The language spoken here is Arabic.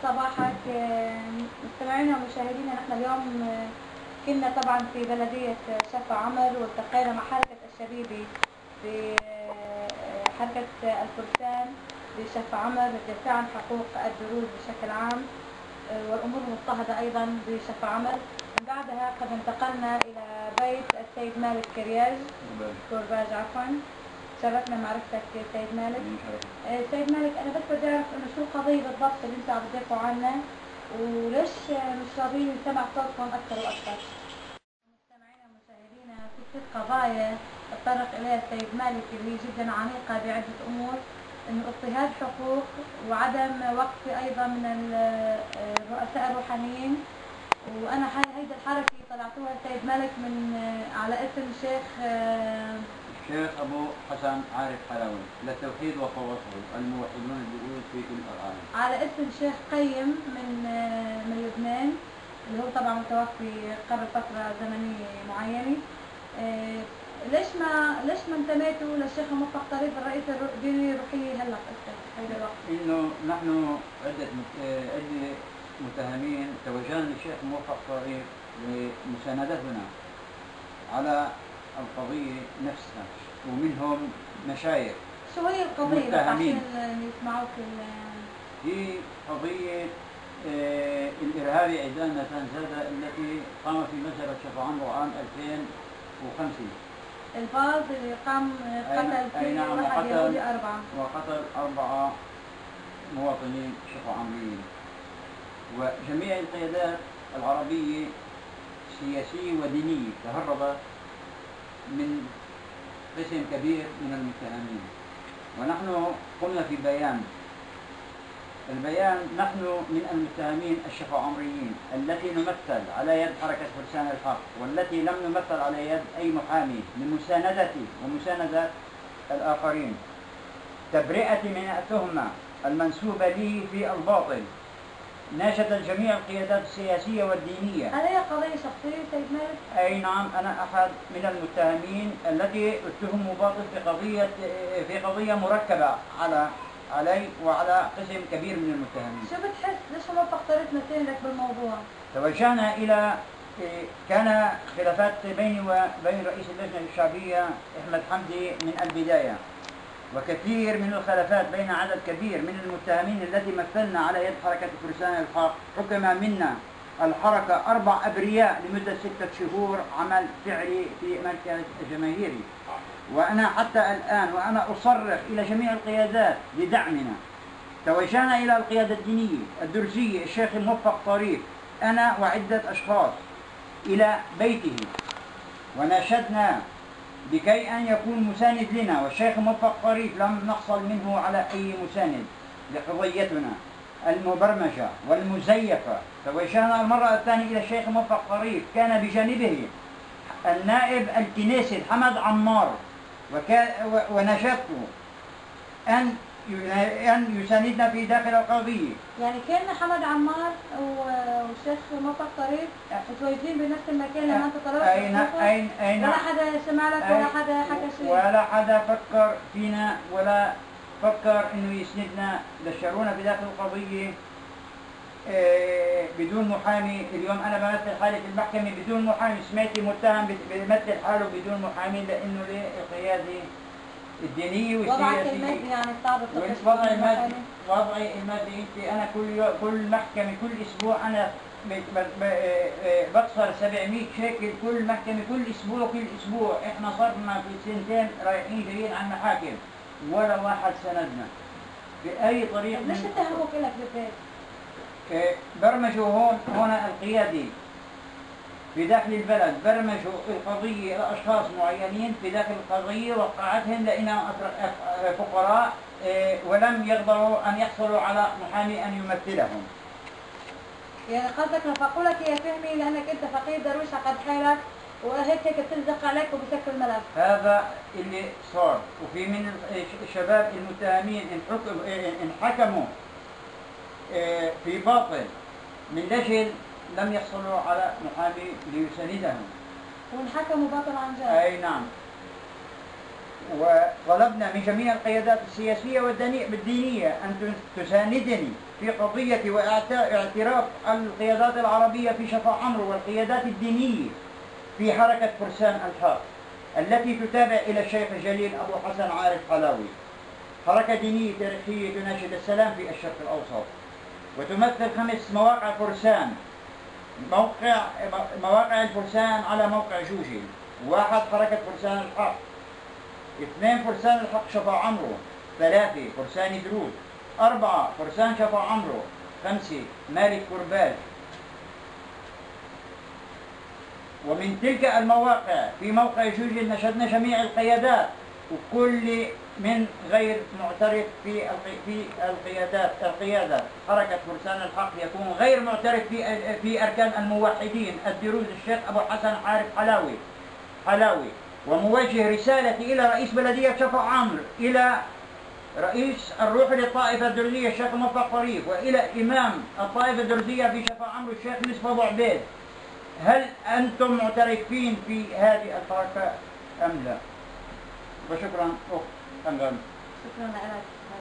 صباحك مستمعينا ومشاهدينا. نحن اليوم كنا طبعا في بلدية شفا عمر، والتقينا مع حركة الشبيبة بحركة الفرسان بشفا عمر للدفاع عن حقوق الدروز بشكل عام والأمور المضطهدة أيضا بشفا عمر. من بعدها قد انتقلنا إلى بيت السيد مالك كرياج كورباج عفوا. شرفنا معرفتك سيد مالك. سيد مالك، انا بس بدي اعرف انه شو القضيه بالضبط اللي انتم عم تدافعوا عنها، وليش مش راضيين يسمع صوتكم اكثر واكثر؟ مستمعينا ومشاهدينا، في 3 قضايا تطرق اليها السيد مالك اللي هي جدا عميقه بعده امور، انه اضطهاد حقوق وعدم وقف ايضا من الرؤساء الروحانيين. وانا هيدي الحركه طلعتوها السيد مالك من على اسم شيخ الشيخ أبو حسن عارف حلاوي للتوحيد وقوته الموحدون الجدود في كل العالم، على اسم شيخ قيم من لبنان، اللي هو طبعا متوفي قبل فترة زمنية معينة. ليش ما انتميتوا للشيخ الموفق طريف الرئيس الديني الروحية هلا هيدا الوقت؟ إنه نحن عدة متهمين توجهنا للشيخ الموفق طريف لمساندتنا على القضية نفسها، ومنهم مشايخ. شو هي القضية عشان اللي يسمعوك؟ هي قضية الإرهابي عيدان نتنزادة التي قام في مسيرة شفا عمر عام 2005. الباص اللي قام قتل فيه واحد يهودي 4 وقتل 4 مواطنين شفا عمريين. وجميع القيادات العربية سياسية ودينية تهربت من قسم كبير من المتهمين. ونحن قلنا في البيان نحن من المتهمين الشفا عمريين التي نمثل على يد حركة فرسان الحق، والتي لم نمثل على يد أي محامي لمساندتي ومساندة الآخرين، تبرئتي من التهمة المنسوبة لي في الباطل. ناشد جميع القيادات السياسية والدينية. هل هي قضية شخصية سيد مالك؟ أي نعم، أنا أحد من المتهمين التي اتهموا باطل في قضية مركبة علي وعلى قسم كبير من المتهمين. شو بتحس؟ ليش ما فكرت مساندك بالموضوع؟ توجهنا إلى كان خلافات بيني وبين رئيس اللجنة الشعبية أحمد حمدي من البداية، وكثير من الخلافات بين عدد كبير من المتهمين التي مثلنا على يد حركة فرسان الحق. حكم منا الحركة 4 أبرياء لمدة 6 شهور عمل فعلي في مركز جماهيري. وأنا حتى الآن وأنا أصرخ إلى جميع القيادات لدعمنا. توجهنا إلى القيادة الدينية الدرزية الشيخ الموفق طريف، أنا وعدة أشخاص، إلى بيته، وناشدنا لكي أن يكون مساند لنا، والشيخ موفق طريف لم نحصل منه على أي مساند لقضيتنا المبرمجة والمزيفة. توجهنا المرة الثانية إلى الشيخ موفق طريف، كان بجانبه النائب الكنيسي حمد عمار، وناشدته أن يساندنا في داخل القضية. يعني كان حمد عمار والشيخ موفق طريف متواجدين بنفس المكان لما انت طلبت؟ أين ولا حدا سمع لك ولا حدا حكى شيء؟ ولا حدا فكر فينا ولا فكر انه يسندنا. دشرونا بداخل القضية بدون محامي. اليوم انا بمثل حالي في المحكمة بدون محامي، سمعتي متهم بيمثل حاله بدون محامي لانه للقيادة الدينية والسياسية. وضعك المادي يعني صعب. وضعي المادي انت، انا كل محكمة كل اسبوع انا بخسر 700 شيكل كل محكمة كل اسبوع. احنا صرنا في 2 رايحين جايين على المحاكم ولا واحد سندنا بأي طريقة. ليش اتهموك لك بالبيت؟ برمجوا هنا القيادة في داخل البلد، برمجوا القضية لأشخاص معينين في داخل القضية، وقعتهم لأنهم فقراء ولم يقدروا أن يحصلوا على محامي أن يمثلهم. يعني قصدك نفقوا لك يا فهمي لأنك أنت فقير درويش عقد حالك وهيك بتلزق عليك وبسكر الملف. هذا اللي صار. وفي من الشباب المتهمين انحكموا في باطل من لجل لم يحصلوا على محامي ليساندهم. وانحكموا باطل عن جد؟ أي نعم. وطلبنا من جميع القيادات السياسية والدينية أن تساندني في قضية واعتراف القيادات العربية في شفا عمرو والقيادات الدينية في حركة فرسان الحق التي تتابع إلى الشيخ الجليل أبو حسن عارف حلاوي، حركة دينية تاريخية تناشد السلام في الشرق الأوسط، وتمثل 5 مواقع فرسان. مواقع الفرسان على موقع جوجل: 1 حركة فرسان الحق، 2 فرسان الحق شفا عمرو، 3 فرسان دروز، 4 فرسان شفا عمرو، 5 مالك كربال. ومن تلك المواقع في موقع جوجل نشدنا جميع القيادات، وكل من غير معترف في القيادة حركة فرسان الحق يكون غير معترف في أركان الموحدين الدروز الشيخ أبو حسن عارف حلاوي، وموجه رسالتي إلى رئيس بلدية شفا عمرو، إلى رئيس الروحي للطائفة الدرزية الشيخ موفق طريف، وإلى إمام الطائفة الدرزية في شفا عمرو الشيخ مصطفى أبو عبيد: هل أنتم معترفين في هذه الحركة أم لا؟ وشكرا أخت أنغام. شكرا لك.